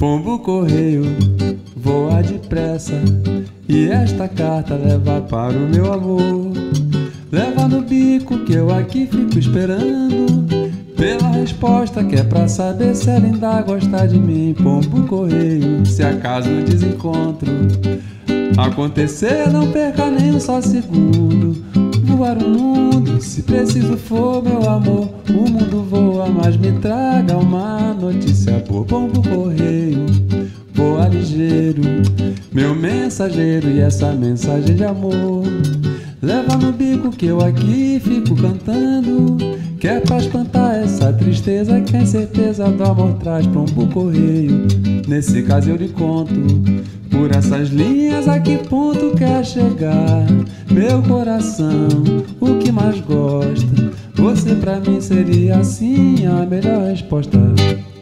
Pombo correio, voa depressa, e esta carta leva para o meu amor. Leva no bico que eu aqui fico esperando pela resposta que é pra saber se ela ainda gosta de mim. Pombo correio, se acaso o desencontro acontecer, não perca nem um só segundo. Voar o mundo, se preciso for, meu amor. O mundo voa, mas me traga uma notícia boa. Pombo correio, voa ligeiro, meu mensageiro, e essa mensagem de amor leva no bico que eu aqui fico cantando, que é pra espantar essa tristeza que a incerteza do amor traz. Pombo correio, nesse caso eu lhe conto por essas linhas a que ponto quer chegar meu coração, o que mais gosta. Você pra mim seria assim a melhor resposta.